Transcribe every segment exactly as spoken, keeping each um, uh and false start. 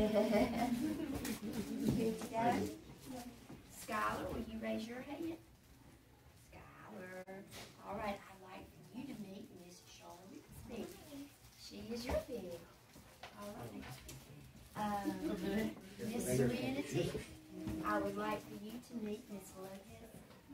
Good to go? Skylar, will you raise your hand? Skylar. All right, I'd like for you to meet Miss Charlotte Smith. She is your big. All right. Um, Miss Serenity, I would like for you to meet Miss Lopez.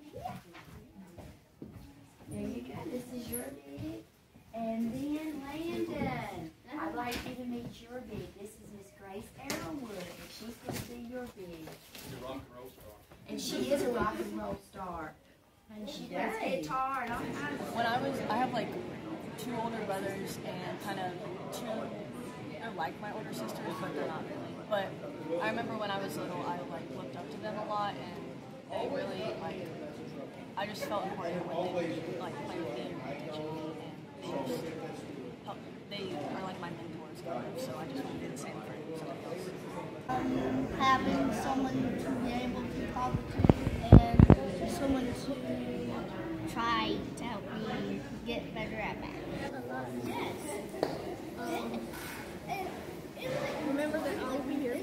There you go. This is your big. And then Landon, I'd like you to meet your big. This is Miss Grace Arrowwood, and she's going to be your big. She's a rock and roll star. And she is a rock and roll star. And she does guitar and all kinds of When I was, I have like two older brothers and kind of two, they're like my older sisters, but they're not really. But I remember when I was little, I like looked up to them a lot, and they really like, I just felt important when they would like play with me and pay attention to me, and they just help, they are like my mentors, so I just want to do the same for somebody else. Um, having someone to be able to talk to and someone to try to help me get better at math. Yes. Um, Remember that I'll be here.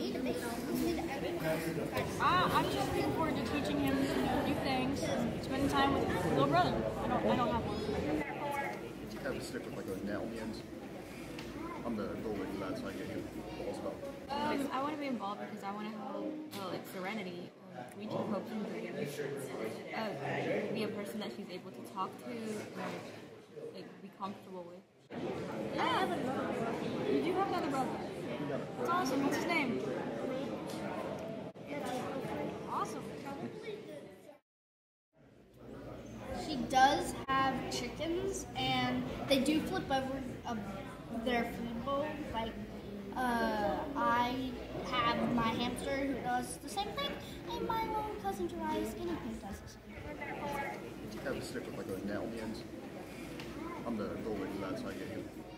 Ah, I'm just looking forward to teaching him new things, spending time with his little brother. I don't, I don't have one. Have a stick with like a nail on the end. I'm the goalie for that, so I get you balls about. Um, I want to be involved because I want to help, uh, like Serenity, reach her hopes and dreams. Uh, be a person that she's able to talk to and like be comfortable with. Yeah, you do have another brother. That's awesome. What's his name? Awesome. she does have chickens, and they do flip over uh, their food bowl. Like, uh, I have my hamster who does the same thing, and my little cousin Jariah's guinea pig does the same thing. Have a stick with like a nail on the end. I'm the goalie for that, so I get you